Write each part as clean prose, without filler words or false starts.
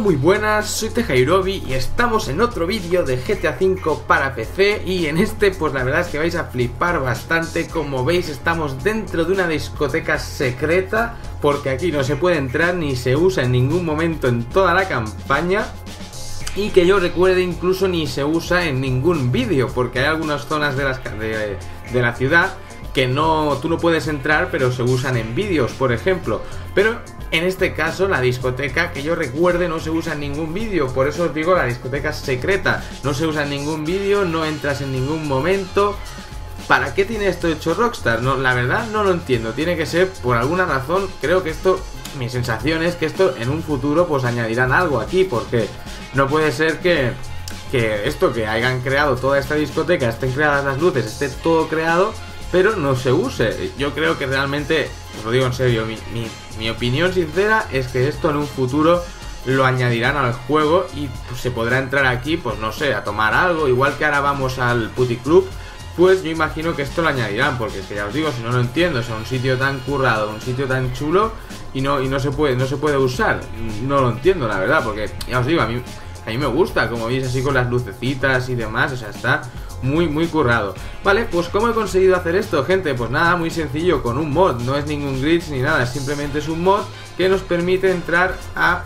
muy buenas, soy Tejairobi y estamos en otro vídeo de GTA V para PC. Y en este pues la verdad es que vais a flipar bastante. Como veis estamos dentro de una discoteca secreta, porque aquí no se puede entrar ni se usa en ningún momento en toda la campaña. Y que yo recuerde incluso ni se usa en ningún vídeo, porque hay algunas zonas de la ciudad que tú no puedes entrar, pero se usan en vídeos, por ejemplo. Pero en este caso la discoteca, que yo recuerde, no se usa en ningún vídeo. Por eso os digo, la discoteca secreta no se usa en ningún vídeo, no entras en ningún momento. ¿Para qué tiene esto hecho Rockstar? No, la verdad no lo entiendo. Tiene que ser por alguna razón. Creo que esto, mi sensación es que esto en un futuro pues añadirán algo aquí, porque no puede ser que esto, que hayan creado toda esta discoteca, estén creadas las luces, esté todo creado, pero no se use. Yo creo que realmente, os lo digo en serio, mi opinión sincera es que esto en un futuro lo añadirán al juego y pues, se podrá entrar aquí, pues no sé, a tomar algo. Igual que ahora vamos al Putty Club, pues yo imagino que esto lo añadirán, porque es que ya os digo, si no lo entiendo, es un sitio tan currado, un sitio tan chulo y no se puede usar. No lo entiendo, la verdad, porque ya os digo, a mí me gusta, como veis, así con las lucecitas y demás, o sea, está muy currado. Vale, pues ¿cómo he conseguido hacer esto, gente? Pues nada, muy sencillo, con un mod. No es ningún glitch ni nada, simplemente es un mod que nos permite entrar a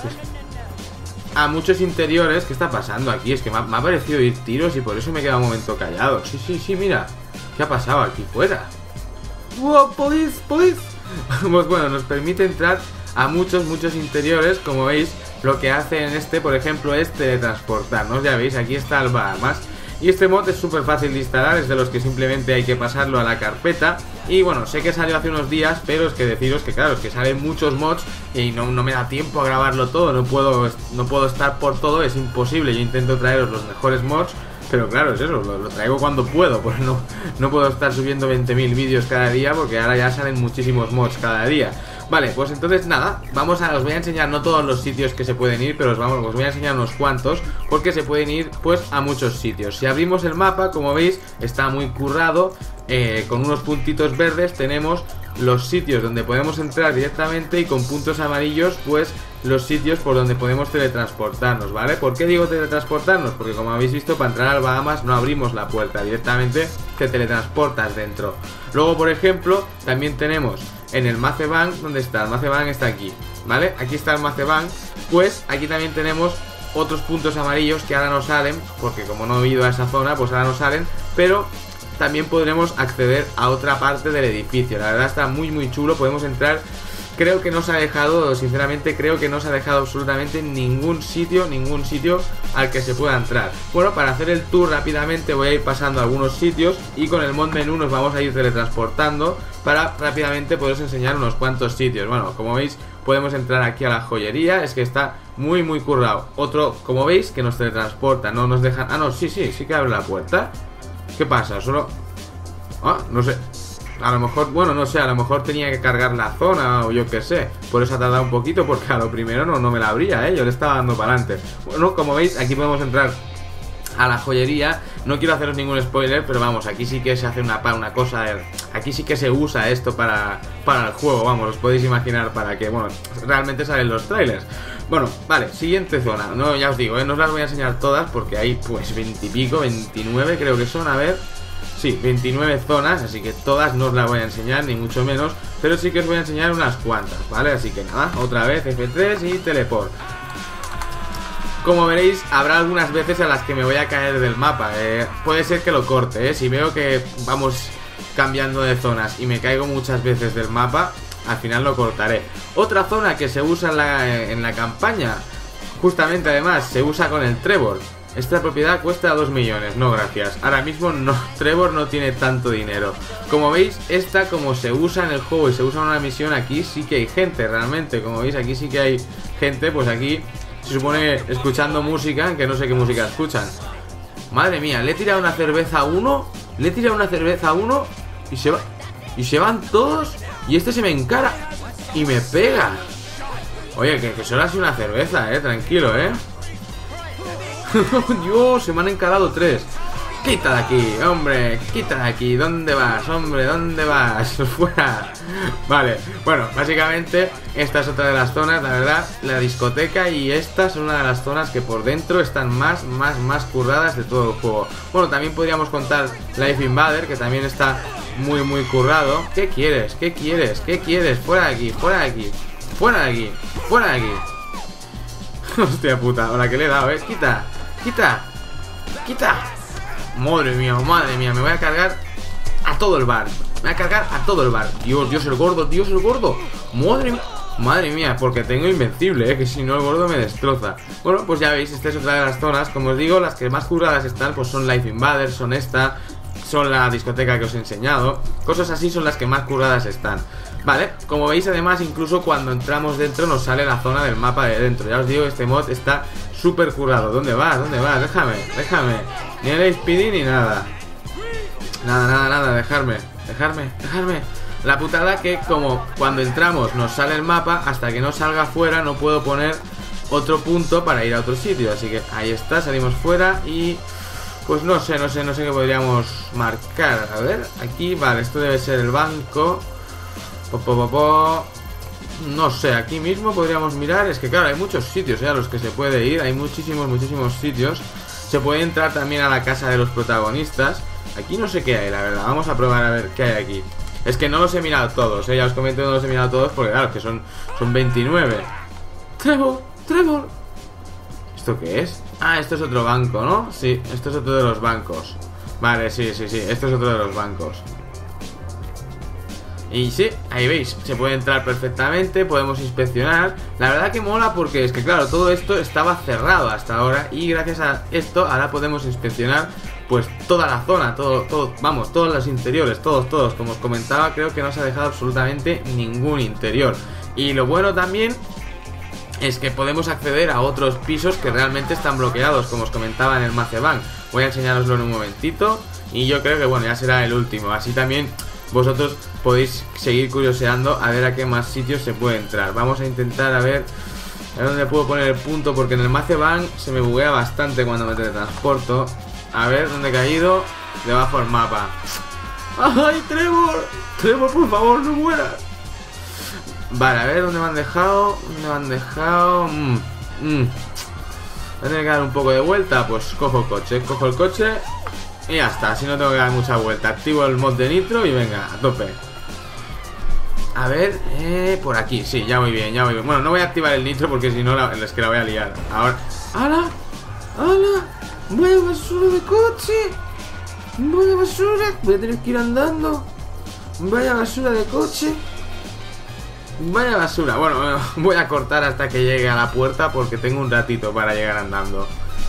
muchos interiores. ¿Qué está pasando aquí? Es que me ha parecido ir tiros y por eso me he quedado un momento callado. Sí, mira, ¿qué ha pasado aquí fuera? ¡Wow, police! Pues bueno, nos permite entrar a muchos interiores. Como veis, lo que hace en este, por ejemplo, es teletransportarnos. Ya veis, aquí está el Bahamas. Y este mod es súper fácil de instalar, es de los que simplemente hay que pasarlo a la carpeta. Y bueno, sé que salió hace unos días, pero es que deciros que claro, es que salen muchos mods y no me da tiempo a grabarlo todo, no puedo estar por todo, es imposible. Yo intento traeros los mejores mods, pero claro, es eso, lo traigo cuando puedo, porque no puedo estar subiendo 20.000 vídeos cada día, porque ahora ya salen muchísimos mods cada día. Vale, pues entonces nada, os voy a enseñar no todos los sitios que se pueden ir, pero os voy a enseñar unos cuantos, porque se pueden ir pues a muchos sitios. Si abrimos el mapa, como veis, está muy currado, con unos puntitos verdes tenemos los sitios donde podemos entrar directamente, y con puntos amarillos pues los sitios por donde podemos teletransportarnos, ¿vale? ¿Por qué digo teletransportarnos? Porque como habéis visto, para entrar al Bahamas no abrimos la puerta, directamente te teletransportas dentro. Luego, por ejemplo, también tenemos en el Maze Bank, ¿dónde está? El Maze Bank está aquí, ¿vale? Aquí está el Maze Bank, pues aquí también tenemos otros puntos amarillos que ahora no salen, porque como no he ido a esa zona, pues ahora no salen, pero también podremos acceder a otra parte del edificio. La verdad está muy chulo, podemos entrar. Creo que no se ha dejado, sinceramente creo que no se ha dejado absolutamente ningún sitio al que se pueda entrar. Bueno, para hacer el tour rápidamente voy a ir pasando a algunos sitios, y con el mod menú nos vamos a ir teletransportando para rápidamente poderos enseñar unos cuantos sitios. Bueno, como veis, podemos entrar aquí a la joyería, es que está muy currado. Otro, como veis, que nos teletransporta, no nos dejan. Ah, no, sí que abre la puerta. ¿Qué pasa? Solo... no sé. A lo mejor, bueno, no sé, a lo mejor tenía que cargar la zona o yo qué sé. Por eso ha tardado un poquito, porque a lo primero no me la abría, yo le estaba dando para adelante. Bueno, como veis, aquí podemos entrar a la joyería. No quiero haceros ningún spoiler, pero vamos, aquí sí que se hace una cosa. Aquí sí que se usa esto para el juego, vamos, os podéis imaginar para que, bueno, realmente salen los trailers. Bueno, vale, siguiente zona. No, ya os digo, no os las voy a enseñar todas, porque hay pues 20 y pico, 29 creo que son, a ver. Sí, 29 zonas, así que todas no os las voy a enseñar, ni mucho menos, pero sí que os voy a enseñar unas cuantas, ¿vale? Así que nada, otra vez F3 y teleport. Como veréis, habrá algunas veces a las que me voy a caer del mapa, puede ser que lo corte, si veo que vamos cambiando de zonas y me caigo muchas veces del mapa, al final lo cortaré. Otra zona que se usa en la campaña, justamente además, se usa con el Trevor. Esta propiedad cuesta 2 millones, no gracias. Ahora mismo no, Trevor no tiene tanto dinero. Como veis, esta como se usa en el juego y se usa en una misión, aquí sí que hay gente realmente. Como veis, aquí sí que hay gente, pues aquí se supone escuchando música, que no sé qué música escuchan. Madre mía, le he tirado una cerveza a uno, y se van todos, y este se me encara y me pega. Oye, que solo ha sido una cerveza, tranquilo, Dios, se me han encarado 3. Quita de aquí, hombre, quita de aquí. ¿Dónde vas, hombre? ¿Dónde vas? Fuera. Vale, bueno, básicamente esta es otra de las zonas, la verdad. La discoteca y esta son una de las zonas que por dentro están más curradas de todo el juego. Bueno, también podríamos contar Life Invader, que también está muy currado. ¿Qué quieres? ¿Qué quieres? ¿Qué quieres? Fuera de aquí, fuera de aquí, fuera de aquí, fuera de aquí. Hostia puta, ahora que le he dado, quita, quita, quita. Madre mía, me voy a cargar a todo el bar. Me voy a cargar a todo el bar. Dios el gordo, Dios el gordo. Madre mía, porque tengo invencible, que si no el gordo me destroza. Bueno, pues ya veis, esta es otra de las zonas. Como os digo, las que más curadas están, pues son Life Invader, son esta, son la discoteca que os he enseñado. Cosas así son las que más curadas están. Vale, como veis además, incluso cuando entramos dentro nos sale la zona del mapa de dentro. Ya os digo, este mod está súper currado. ¿Dónde vas? ¿Dónde vas? Déjame. Ni el speedy ni nada. Nada, dejarme. La putada que como cuando entramos nos sale el mapa, hasta que no salga fuera no puedo poner otro punto para ir a otro sitio. Así que ahí está, salimos fuera y... pues no sé qué podríamos marcar. A ver, aquí, vale, esto debe ser el banco. No sé, aquí mismo podríamos mirar. Es que claro, hay muchos sitios a los que se puede ir. Hay muchísimos sitios. Se puede entrar también a la casa de los protagonistas. Aquí no sé qué hay, la verdad. Vamos a probar a ver qué hay aquí. Es que no los he mirado todos, ya os comento que no los he mirado todos porque claro, que son 29. Trevor. ¿Esto qué es? Ah, esto es otro banco, ¿no? Sí, esto es otro de los bancos. Vale, sí, esto es otro de los bancos. Y sí, ahí veis, se puede entrar perfectamente, podemos inspeccionar. La verdad que mola porque es que claro, todo esto estaba cerrado hasta ahora. Y gracias a esto ahora podemos inspeccionar pues toda la zona, vamos, todos los interiores, todos. Como os comentaba, creo que no se ha dejado absolutamente ningún interior. Y lo bueno también es que podemos acceder a otros pisos que realmente están bloqueados, como os comentaba en el Macebank. Voy a enseñaroslo en un momentito. Y yo creo que bueno, ya será el último. Así también vosotros podéis seguir curioseando a ver a qué más sitios se puede entrar. Vamos a intentar a ver dónde puedo poner el punto, porque en el Macebank se me buguea bastante cuando me teletransporto. A ver, ¿dónde he caído? Debajo del mapa. ¡Ay, Trevor! Trevor, por favor, no mueras. Vale, a ver, ¿dónde me han dejado? Voy a tener que dar un poco de vuelta. Pues cojo el coche y ya está, así no tengo que dar mucha vuelta. Activo el mod de nitro y venga, a tope. A ver, por aquí, sí, ya voy bien. Bueno, no voy a activar el nitro porque si no es que la voy a liar. Ahora, ¡hala! ¡Vaya basura de coche! ¡Vaya basura! Voy a tener que ir andando. ¡Vaya basura de coche! ¡Vaya basura! Bueno, voy a cortar hasta que llegue a la puerta porque tengo un ratito para llegar andando.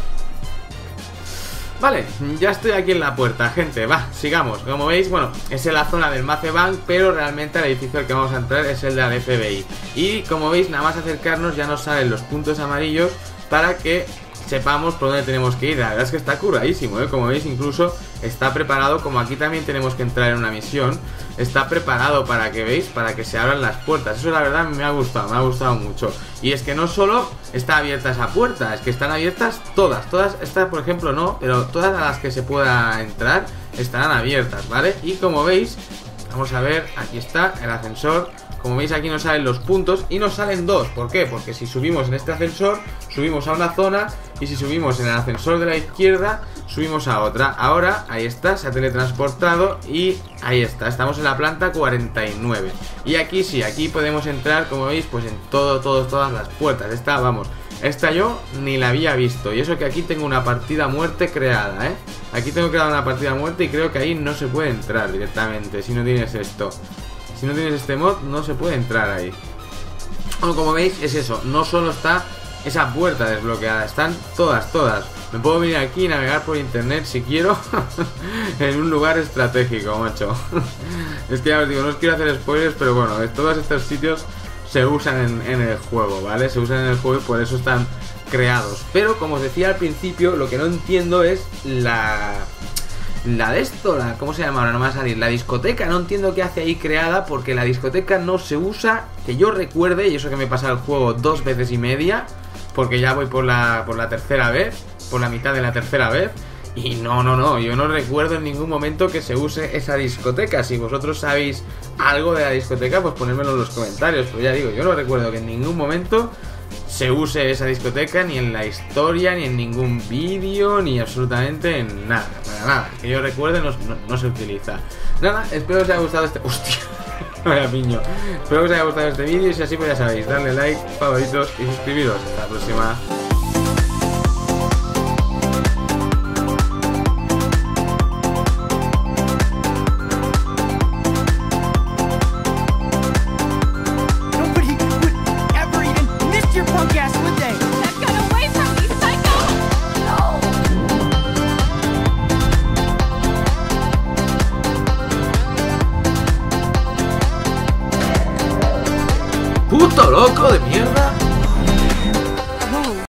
Vale, ya estoy aquí en la puerta, gente, va, sigamos. Como veis, bueno, es en la zona del Macebank, pero realmente el edificio al que vamos a entrar es el de la FBI. Y como veis, nada más acercarnos ya nos salen los puntos amarillos para que sepamos por dónde tenemos que ir. La verdad es que está curadísimo, como veis, incluso está preparado, como aquí también tenemos que entrar en una misión, está preparado para que veis, para que se abran las puertas. Eso la verdad me ha gustado mucho. Y es que no solo está abierta esa puerta, es que están abiertas todas, esta por ejemplo no, pero todas las que se pueda entrar estarán abiertas, ¿vale? Y como veis, vamos a ver, aquí está el ascensor. Como veis, aquí nos salen los puntos y nos salen dos. ¿Por qué? Porque si subimos en este ascensor, subimos a una zona, y si subimos en el ascensor de la izquierda, subimos a otra. Ahora, ahí está, se ha teletransportado y ahí está, estamos en la planta 49. Y aquí sí, aquí podemos entrar, como veis, pues en todas las puertas. Esta yo ni la había visto. Y eso que aquí tengo una partida muerte creada, Aquí tengo creada una partida muerte y creo que ahí no se puede entrar directamente si no tienes esto. Si no tienes este mod, no se puede entrar ahí. Bueno, como veis, es eso. No solo está esa puerta desbloqueada, están todas. Me puedo venir aquí y navegar por internet si quiero. En un lugar estratégico, macho. Es que ya os digo, no os quiero hacer spoilers, pero bueno, todos estos sitios se usan en el juego, ¿vale? Se usan en el juego y por eso están creados. Pero como os decía al principio, lo que no entiendo es ¿cómo se llama ahora? No me va a salir. La discoteca, no entiendo qué hace ahí creada, porque la discoteca no se usa, que yo recuerde, y eso que me he pasado el juego 2 veces y media, porque ya voy por la tercera vez, por la mitad de la tercera vez, Y no, yo no recuerdo en ningún momento que se use esa discoteca. Si vosotros sabéis algo de la discoteca, pues ponedmelo en los comentarios. Pero ya digo, yo no recuerdo que en ningún momento se use esa discoteca, ni en la historia, ni en ningún vídeo, ni absolutamente en nada, para nada. Que yo recuerde no se utiliza. Nada, espero que os haya gustado este... ¡Hostia! Vaya piño. Espero que os haya gustado este vídeo y si así pues ya sabéis, darle like, favoritos y suscribiros. Hasta la próxima.